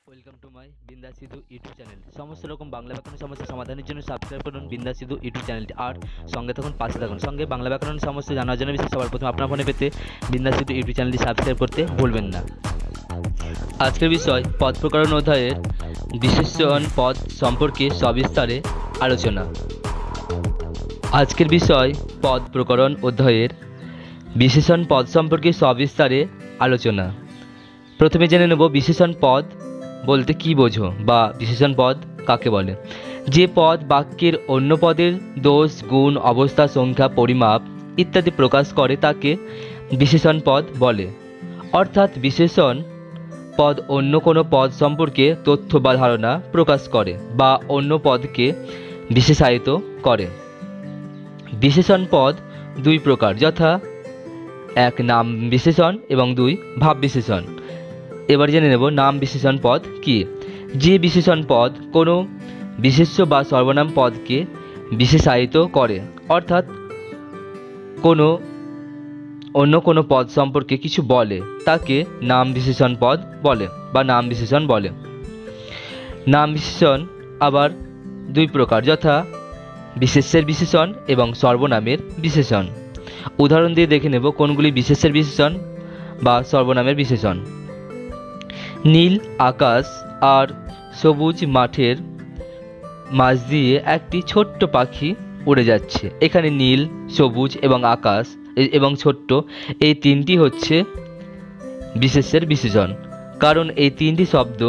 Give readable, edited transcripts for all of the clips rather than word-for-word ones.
Welcome to my বিন্দাস Sidhu YouTube channel. সমস্ত রকম বাংলা ব্যাকরণ সমস্যা সমাধানের জন্য সাবস্ক্রাইব করুন বিন্দাস সিধু ইউটিউব চ্যানেলটি, আর সঙ্গে থাকুন, পাশে থাকুন। সঙ্গে বাংলা ব্যাকরণ সমস্যা জানার জন্য বিশেষ সবার প্রথমে আপনার ফোনে পেতে বিন্দাস সিধু ইউটিউব চ্যানেলটি সাবস্ক্রাইব করতে ভুলবেন না। আজকের বিষয় পদ প্রকরণ অধ্যায়ের বিশেষণ পদ সম্পর্কে সবিস্তারে আলোচনা। আজকের বিষয় পদ প্রকরণ অধ্যায়ের বিশেষণ পদ সম্পর্কে সবিস্তারে আলোচনা। প্রথমে জেনে নেব বিশেষণ পদ বলতে কি বোঝো বা বিশেষণ পদ কাকে বলে। যে পদ বাক্যের অন্য পদের দোষ, গুণ, অবস্থা, সংখ্যা, পরিমাপ ইত্যাদি প্রকাশ করে তাকে বিশেষণ পদ বলে। অর্থাৎ বিশেষণ পদ অন্য কোনো পদ সম্পর্কে তথ্য বা ধারণা প্রকাশ করে বা অন্য পদকে বিশেষায়িত করে। বিশেষণ পদ দুই প্রকার, যথা এক নাম বিশেষণ এবং দুই ভাব বিশেষণ। এবার জেনে নেব নাম বিশেষণ পদ কি। যে বিশেষণ পদ কোনো বিশেষ্য বা সর্বনাম পদকে বিশেষায়িত করে, অর্থাৎ কোনো অন্য কোনো পদ সম্পর্কে কিছু বলে, তাকে নাম বিশেষণ পদ বলে বা নাম বিশেষণ বলে। নাম বিশেষণ আবার দুই প্রকার, যথা বিশেষ্যের বিশেষণ এবং সর্বনামের বিশেষণ। উদাহরণ দিয়ে দেখে নেব কোনগুলি বিশেষ্যের বিশেষণ বা সর্বনামের বিশেষণ। নীল আকাশ আর সবুজ মাঠের মাঝ দিয়ে একটি ছোট্ট পাখি উড়ে যাচ্ছে। এখানে নীল, সবুজ এবং আকাশ এবং ছোট্ট এই তিনটি হচ্ছে বিশেষ্যের বিশেষণ, কারণ এই তিনটি শব্দ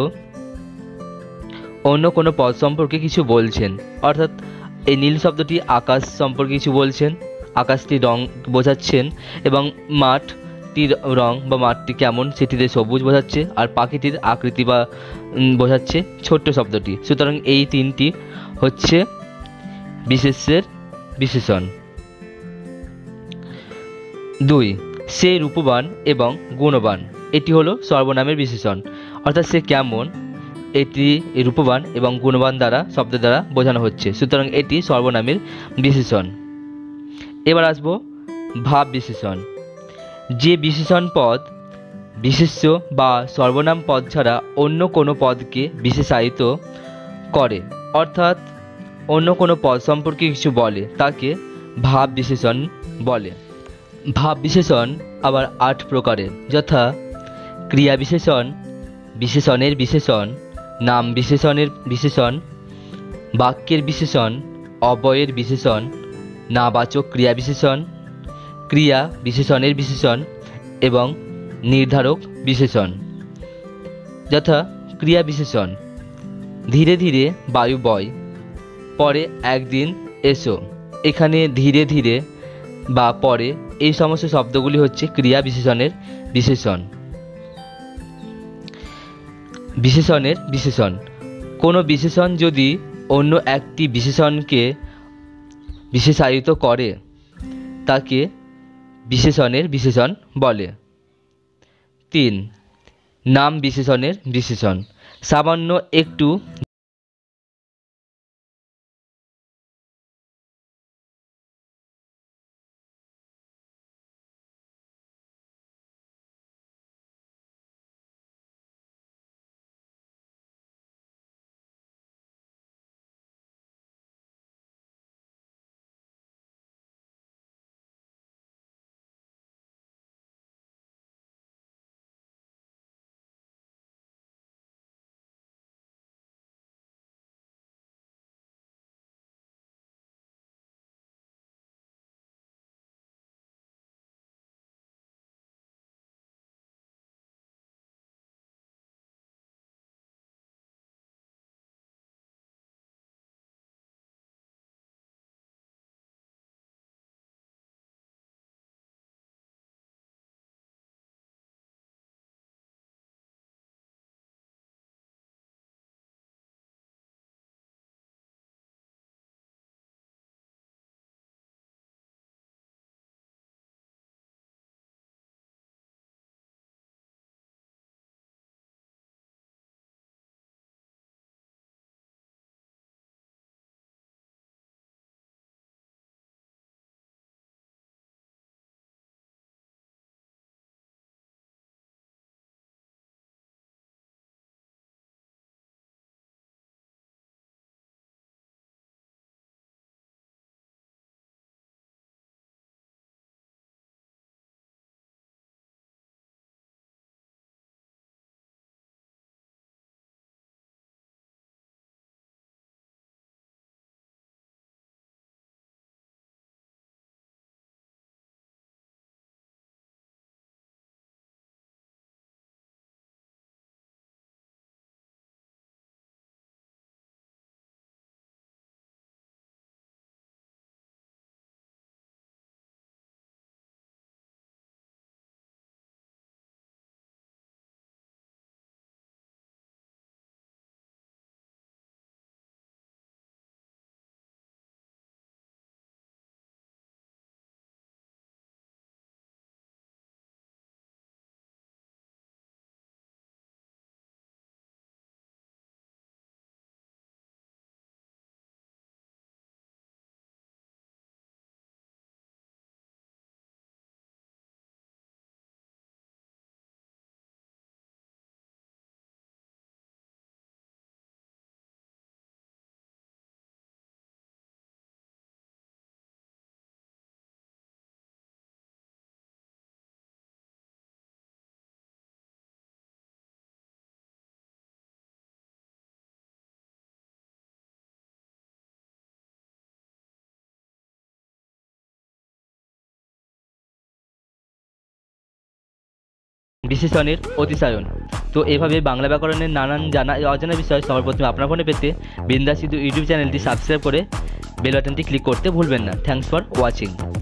অন্য কোনো পদ সম্পর্কে কিছু বলছেন। অর্থাৎ এই নীল শব্দটি আকাশ সম্পর্কে কিছু বলছেন, আকাশটির রং বোঝাচ্ছেন, এবং মাঠটির রং বা মাঠটি কেমন সেটিতে সবুজ বোঝাচ্ছে, আর পাখিটির আকৃতি বা বোঝাচ্ছে ছোট্ট শব্দটি। সুতরাং এই তিনটি হচ্ছে বিশেষ্যের বিশেষণ। দুই, সে রূপবান এবং গুণবান, এটি হলো সর্বনামের বিশেষণ। অর্থাৎ সে কেমন এটি রূপবান এবং গুণবান দ্বারা শব্দ দ্বারা বোঝানো হচ্ছে, সুতরাং এটি সর্বনামের বিশেষণ। এবার আসব ভাব বিশেষণ। যে বিশেষণ পদ বিশেষ্য বা সর্বনাম পদ ছাড়া অন্য কোনো পদকে বিশেষায়িত করে, অর্থাৎ অন্য কোনো পদ সম্পর্কে কিছু বলে, তাকে ভাব বিশেষণ বলে। ভাব বিশেষণ আবার 8 প্রকারের, যথা ক্রিয়া বিশেষণ, বিশেষণের বিশেষণ, নাম বিশেষণের বিশেষণ, বাক্যের বিশেষণ, অব্যয়ের বিশেষণ, নাবাচক ক্রিয়া বিশেষণ, ক্রিয়া বিশেষণের বিশেষণ এবং নির্ধারক বিশেষণ। যথা ক্রিয়া বিশেষণ, ধীরে ধীরে বায়ু বয়, পরে একদিন এসো। এখানে ধীরে ধীরে বা পরে এই সমস্ত শব্দগুলি হচ্ছে ক্রিয়া বিশেষণের বিশেষণ। বিশেষণের বিশেষণ, কোনো বিশেষণ যদি অন্য একটি বিশেষণকে বিশেষায়িত করে তাকে বিশেষণের বিশেষণ বলে। 3, নাম বিশেষণের বিশেষণ। সামান্য একটু বিশেষণের অতিশয়ন। তো এভাবে বাংলা ব্যাকরণের নানান অজানা বিষয় সবার প্রথমে আপনার ফোনে পেতে বিন্দাস সিধু ইউটিউব চ্যানেলটি সাবস্ক্রাইব করে বেল বাটনটি ক্লিক করতে ভুলবেন না। Thanks for watching.